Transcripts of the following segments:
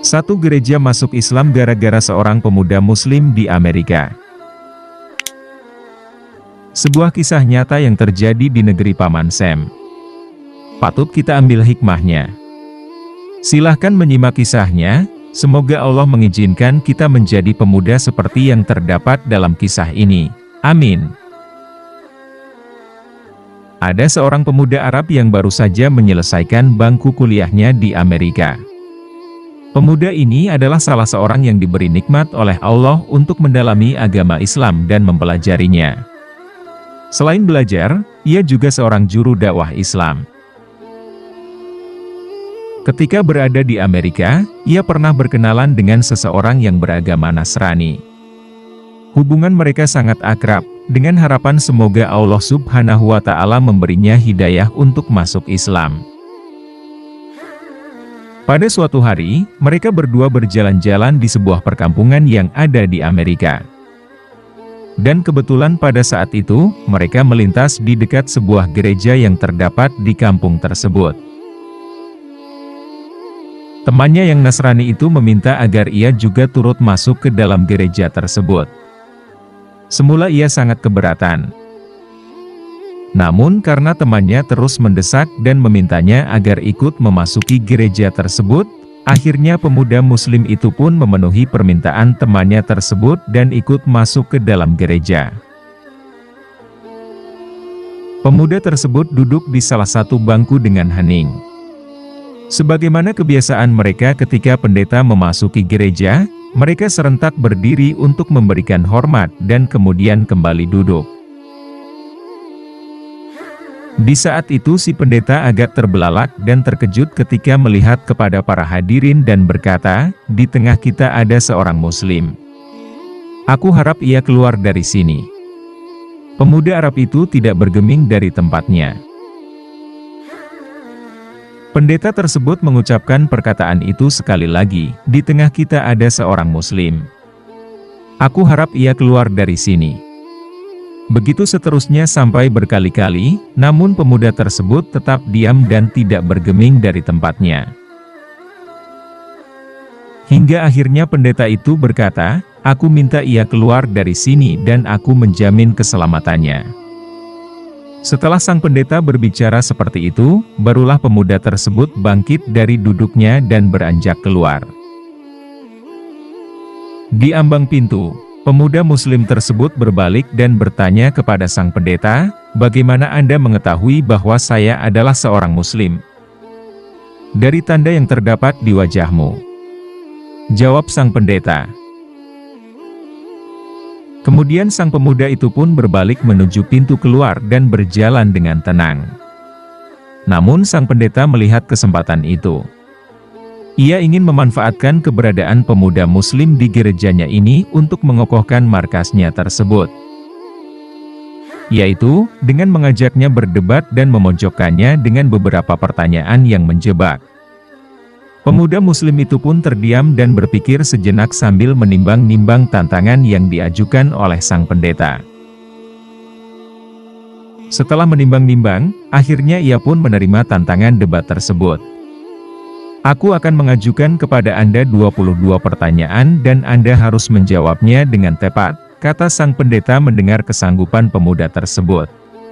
Satu gereja masuk Islam gara-gara seorang pemuda Muslim di Amerika. Sebuah kisah nyata yang terjadi di negeri Paman Sam. Patut kita ambil hikmahnya. Silahkan menyimak kisahnya, semoga Allah mengizinkan kita menjadi pemuda seperti yang terdapat dalam kisah ini. Amin. Ada seorang pemuda Arab yang baru saja menyelesaikan bangku kuliahnya di Amerika. Pemuda ini adalah salah seorang yang diberi nikmat oleh Allah untuk mendalami agama Islam dan mempelajarinya. Selain belajar, ia juga seorang juru dakwah Islam. Ketika berada di Amerika, ia pernah berkenalan dengan seseorang yang beragama Nasrani. Hubungan mereka sangat akrab, dengan harapan semoga Allah Subhanahu wa Ta'ala memberinya hidayah untuk masuk Islam. Pada suatu hari, mereka berdua berjalan-jalan di sebuah perkampungan yang ada di Amerika. Dan kebetulan pada saat itu, mereka melintas di dekat sebuah gereja yang terdapat di kampung tersebut. Temannya yang Nasrani itu meminta agar ia juga turut masuk ke dalam gereja tersebut. Semula ia sangat keberatan. Namun karena temannya terus mendesak dan memintanya agar ikut memasuki gereja tersebut, akhirnya pemuda Muslim itu pun memenuhi permintaan temannya tersebut dan ikut masuk ke dalam gereja. Pemuda tersebut duduk di salah satu bangku dengan hening. Sebagaimana kebiasaan mereka ketika pendeta memasuki gereja, mereka serentak berdiri untuk memberikan hormat dan kemudian kembali duduk. Di saat itu si pendeta agak terbelalak dan terkejut ketika melihat kepada para hadirin dan berkata, "Di tengah kita ada seorang Muslim. Aku harap ia keluar dari sini." Pemuda Arab itu tidak bergeming dari tempatnya. Pendeta tersebut mengucapkan perkataan itu sekali lagi, "Di tengah kita ada seorang Muslim. Aku harap ia keluar dari sini." Begitu seterusnya sampai berkali-kali, namun pemuda tersebut tetap diam dan tidak bergeming dari tempatnya. Hingga akhirnya pendeta itu berkata, "Aku minta ia keluar dari sini dan aku menjamin keselamatannya." Setelah sang pendeta berbicara seperti itu, barulah pemuda tersebut bangkit dari duduknya dan beranjak keluar. Di ambang pintu, pemuda Muslim tersebut berbalik dan bertanya kepada sang pendeta, "Bagaimana Anda mengetahui bahwa saya adalah seorang Muslim?" "Dari tanda yang terdapat di wajahmu," jawab sang pendeta. Kemudian sang pemuda itu pun berbalik menuju pintu keluar dan berjalan dengan tenang. Namun sang pendeta melihat kesempatan itu. Ia ingin memanfaatkan keberadaan pemuda Muslim di gerejanya ini untuk mengokohkan markasnya tersebut. Yaitu, dengan mengajaknya berdebat dan memojokkannya dengan beberapa pertanyaan yang menjebak. Pemuda Muslim itu pun terdiam dan berpikir sejenak sambil menimbang-nimbang tantangan yang diajukan oleh sang pendeta. Setelah menimbang-nimbang, akhirnya ia pun menerima tantangan debat tersebut. "Aku akan mengajukan kepada Anda 22 pertanyaan dan Anda harus menjawabnya dengan tepat," kata sang pendeta mendengar kesanggupan pemuda tersebut.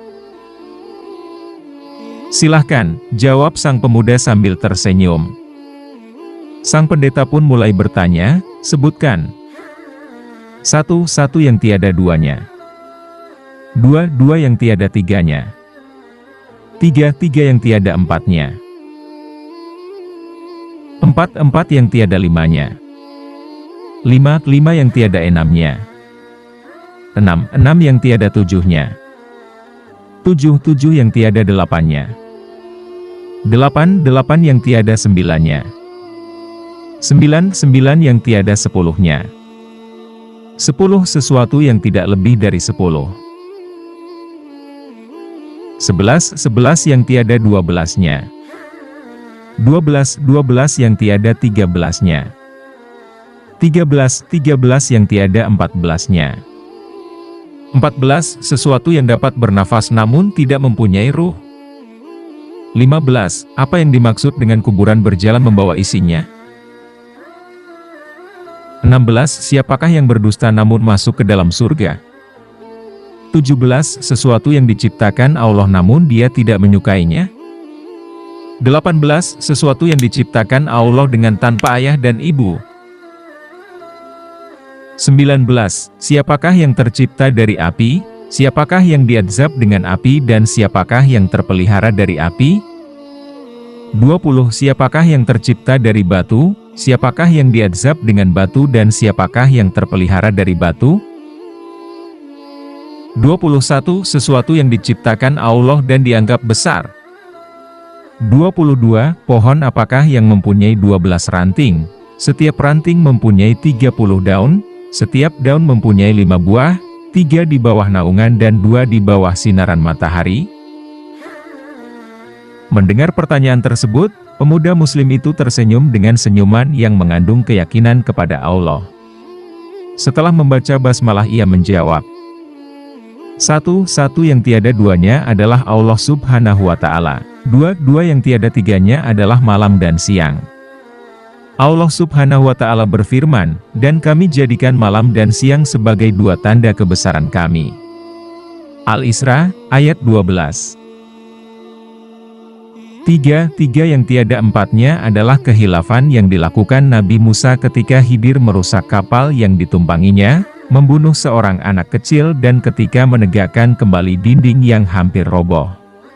"Silahkan," jawab sang pemuda sambil tersenyum. Sang pendeta pun mulai bertanya, "Sebutkan. 1 yang tiada duanya. 2 yang tiada tiganya. 3 yang tiada empatnya. 4 yang tiada limanya. 5 yang tiada enamnya. 6 yang tiada tujuhnya. 7 yang tiada delapannya. 8 yang tiada sembilannya. 9 yang tiada sepuluhnya. 10 sesuatu yang tidak lebih dari 10. 11 yang tiada 12-nya. 12 yang tiada 13-nya. 13 yang tiada 14-nya. 14 sesuatu yang dapat bernafas namun tidak mempunyai ruh. 15 apa yang dimaksud dengan kuburan berjalan membawa isinya? 16. Siapakah yang berdusta namun masuk ke dalam surga? 17. Sesuatu yang diciptakan Allah namun dia tidak menyukainya? 18. Sesuatu yang diciptakan Allah dengan tanpa ayah dan ibu? 19. Siapakah yang tercipta dari api? Siapakah yang diazab dengan api dan siapakah yang terpelihara dari api? 20. Siapakah yang tercipta dari batu? Siapakah yang diazab dengan batu dan siapakah yang terpelihara dari batu? 21. Sesuatu yang diciptakan Allah dan dianggap besar? 22. Pohon apakah yang mempunyai 12 ranting? Setiap ranting mempunyai 30 daun, setiap daun mempunyai 5 buah, 3 di bawah naungan dan 2 di bawah sinaran matahari? Mendengar pertanyaan tersebut, pemuda muslim itu tersenyum dengan senyuman yang mengandung keyakinan kepada Allah. Setelah membaca basmalah ia menjawab, Satu yang tiada duanya adalah Allah Subhanahu wa Ta'ala. Dua yang tiada tiganya adalah malam dan siang. Allah Subhanahu wa Ta'ala berfirman, dan kami jadikan malam dan siang sebagai 2 tanda kebesaran kami. Al-Isra, ayat 12. Tiga yang tiada empatnya adalah kehilafan yang dilakukan Nabi Musa ketika Khidir merusak kapal yang ditumpanginya, membunuh seorang anak kecil dan ketika menegakkan kembali dinding yang hampir roboh.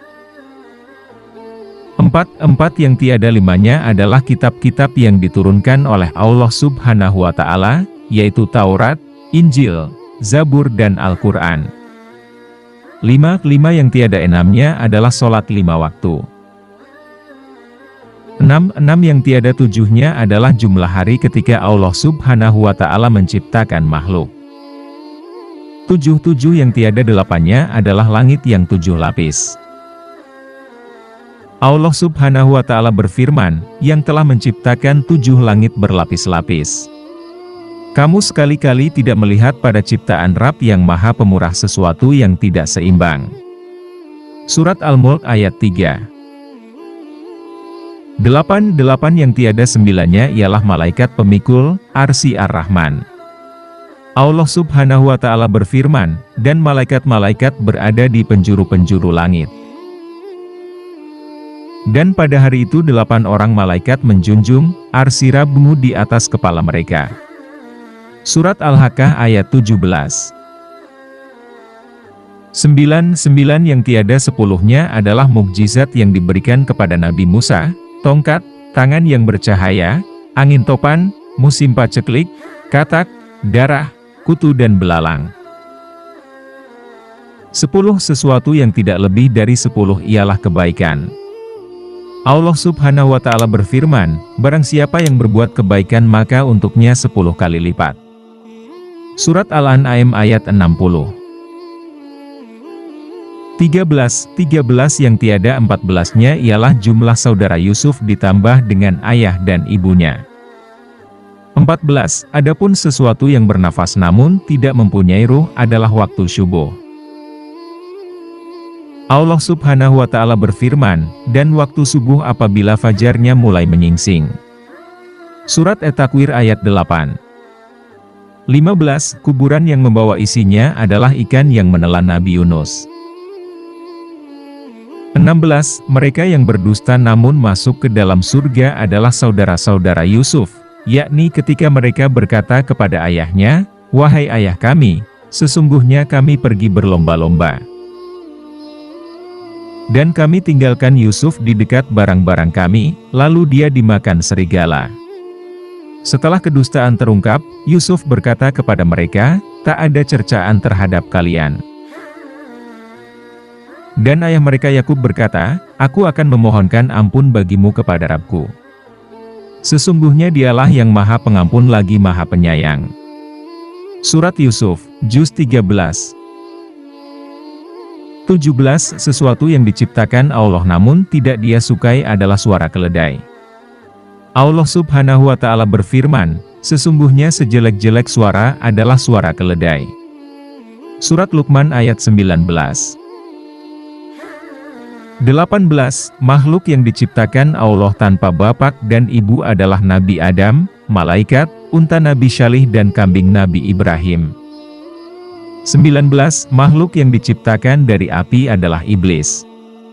Empat yang tiada limanya adalah kitab-kitab yang diturunkan oleh Allah Subhanahu wa Ta'ala, yaitu Taurat, Injil, Zabur dan Al-Quran. Lima yang tiada enamnya adalah sholat 5 waktu. Enam yang tiada 7-nya adalah jumlah hari ketika Allah Subhanahu wa Ta'ala menciptakan makhluk. 7 yang tiada 8-nya adalah langit yang 7 lapis. Allah Subhanahu wa Ta'ala berfirman, yang telah menciptakan 7 langit berlapis-lapis. Kamu sekali-kali tidak melihat pada ciptaan Rabb yang Maha Pemurah sesuatu yang tidak seimbang. Surat Al-Mulk ayat 3. 8 yang tiada 9-nya ialah malaikat pemikul arsy Ar-Rahman. Allah Subhanahu wa Ta'ala berfirman, dan malaikat-malaikat berada di penjuru-penjuru langit. Dan pada hari itu 8 orang malaikat menjunjung arsy Rabb-mu di atas kepala mereka. Surat Al-Haqqah ayat 17. 9 yang tiada 10-nya adalah mukjizat yang diberikan kepada Nabi Musa, tongkat, tangan yang bercahaya, angin topan, musim paceklik, katak, darah, kutu dan belalang. 10 sesuatu yang tidak lebih dari 10 ialah kebaikan. Allah Subhanahu wa Ta'ala berfirman, barang siapa yang berbuat kebaikan maka untuknya 10 kali lipat. Surat Al-An'am ayat 60. 13 yang tiada 14-nya ialah jumlah saudara Yusuf ditambah dengan ayah dan ibunya. 14. Adapun sesuatu yang bernafas namun tidak mempunyai ruh adalah waktu syubuh. Allah Subhanahu wa Ta'ala berfirman, dan waktu subuh apabila fajarnya mulai menyingsing. Surat At-Takwir ayat 8. 15. Kuburan yang membawa isinya adalah ikan yang menelan Nabi Yunus. 16. Mereka yang berdusta namun masuk ke dalam surga adalah saudara-saudara Yusuf, yakni ketika mereka berkata kepada ayahnya, wahai ayah kami, sesungguhnya kami pergi berlomba-lomba. Dan kami tinggalkan Yusuf di dekat barang-barang kami, lalu dia dimakan serigala. Setelah kedustaan terungkap, Yusuf berkata kepada mereka, tak ada cercaan terhadap kalian. Dan ayah mereka Yakub berkata, aku akan memohonkan ampun bagimu kepada Rabbku. Sesungguhnya dialah yang maha pengampun lagi maha penyayang. Surat Yusuf, Juz 13. 17. Sesuatu yang diciptakan Allah namun tidak dia sukai adalah suara keledai. Allah Subhanahu wa Ta'ala berfirman, sesungguhnya sejelek-jelek suara adalah suara keledai. Surat Luqman ayat 19. 18. Makhluk yang diciptakan Allah tanpa bapak dan ibu adalah Nabi Adam, malaikat, unta Nabi Syalih dan kambing Nabi Ibrahim. 19. Makhluk yang diciptakan dari api adalah iblis.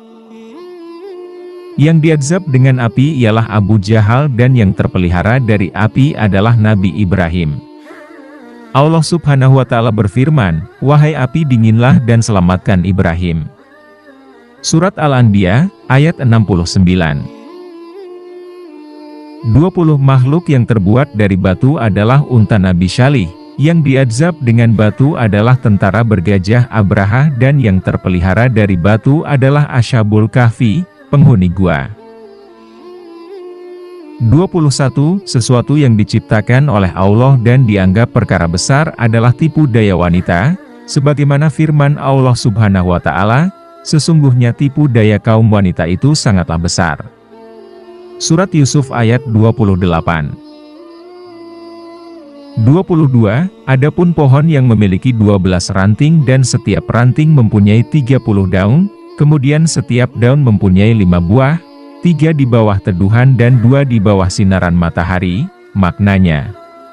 Yang diazab dengan api ialah Abu Jahal dan yang terpelihara dari api adalah Nabi Ibrahim. Allah Subhanahu wa Ta'ala berfirman, "Wahai api, dinginlah dan selamatkan Ibrahim." Surat Al-Anbiya, ayat 69. 20. Makhluk yang terbuat dari batu adalah unta Nabi Syalih. Yang diazab dengan batu adalah tentara bergajah Abraha dan yang terpelihara dari batu adalah Ashabul Kahfi, penghuni gua. 21. Sesuatu yang diciptakan oleh Allah dan dianggap perkara besar adalah tipu daya wanita, sebagaimana firman Allah Subhanahu wa Ta'ala, "Sesungguhnya tipu daya kaum wanita itu sangatlah besar." Surat Yusuf ayat 28. 22. Adapun pohon yang memiliki 12 ranting dan setiap ranting mempunyai 30 daun, kemudian setiap daun mempunyai 5 buah, 3 di bawah teduhan dan 2 di bawah sinaran matahari, maknanya.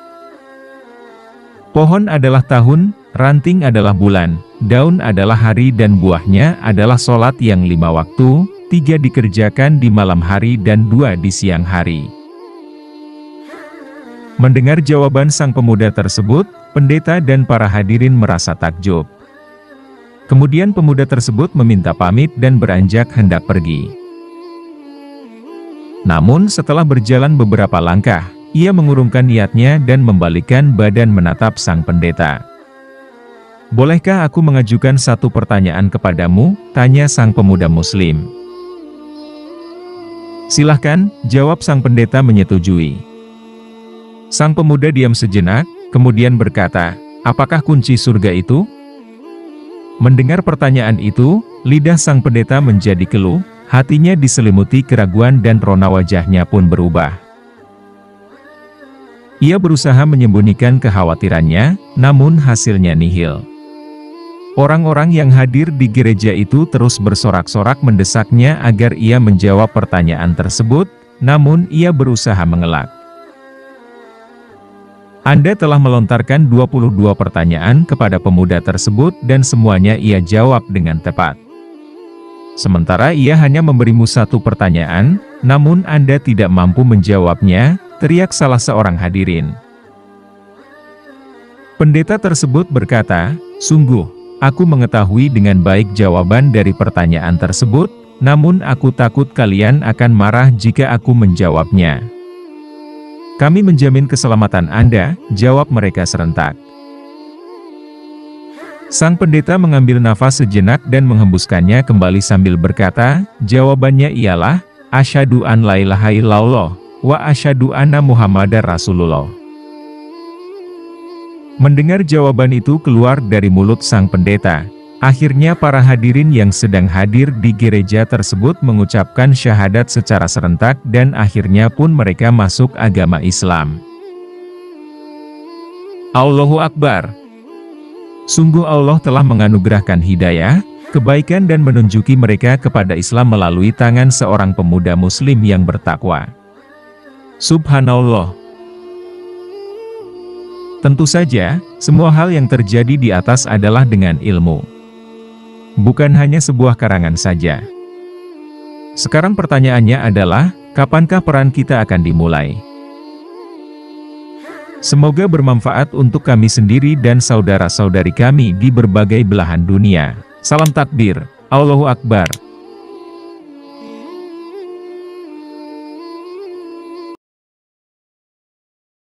Pohon adalah tahun, ranting adalah bulan, daun adalah hari dan buahnya adalah sholat yang 5 waktu, 3 dikerjakan di malam hari dan 2 di siang hari. Mendengar jawaban sang pemuda tersebut, pendeta dan para hadirin merasa takjub. Kemudian pemuda tersebut meminta pamit dan beranjak hendak pergi. Namun setelah berjalan beberapa langkah, ia mengurungkan niatnya dan membalikkan badan menatap sang pendeta. "Bolehkah aku mengajukan satu pertanyaan kepadamu?" tanya sang pemuda muslim. "Silahkan," jawab sang pendeta menyetujui. Sang pemuda diam sejenak, kemudian berkata, "Apakah kunci surga itu?" Mendengar pertanyaan itu, lidah sang pendeta menjadi keluh, hatinya diselimuti keraguan dan rona wajahnya pun berubah. Ia berusaha menyembunyikan kekhawatirannya, namun hasilnya nihil. Orang-orang yang hadir di gereja itu terus bersorak-sorak mendesaknya agar ia menjawab pertanyaan tersebut, namun ia berusaha mengelak. Anda telah melontarkan 22 pertanyaan kepada pemuda tersebut dan semuanya ia jawab dengan tepat. Sementara ia hanya memberimu satu pertanyaan, namun Anda tidak mampu menjawabnya, teriak salah seorang hadirin. Pendeta tersebut berkata, "Sungguh, aku mengetahui dengan baik jawaban dari pertanyaan tersebut, namun aku takut kalian akan marah jika aku menjawabnya." "Kami menjamin keselamatan Anda," jawab mereka serentak. Sang pendeta mengambil nafas sejenak dan menghembuskannya kembali sambil berkata, jawabannya ialah, "Asyhadu an la ilaha illallah, wa asyhadu anna Muhammadar Rasulullah." Mendengar jawaban itu keluar dari mulut sang pendeta, akhirnya para hadirin yang sedang hadir di gereja tersebut mengucapkan syahadat secara serentak dan akhirnya pun mereka masuk agama Islam. Allahu Akbar. Sungguh Allah telah menganugerahkan hidayah, kebaikan dan menunjuki mereka kepada Islam melalui tangan seorang pemuda muslim yang bertakwa. Subhanallah. Tentu saja, semua hal yang terjadi di atas adalah dengan ilmu. Bukan hanya sebuah karangan saja. Sekarang pertanyaannya adalah, kapankah peran kita akan dimulai? Semoga bermanfaat untuk kami sendiri dan saudara-saudari kami di berbagai belahan dunia. Salam takbir, Allahu Akbar.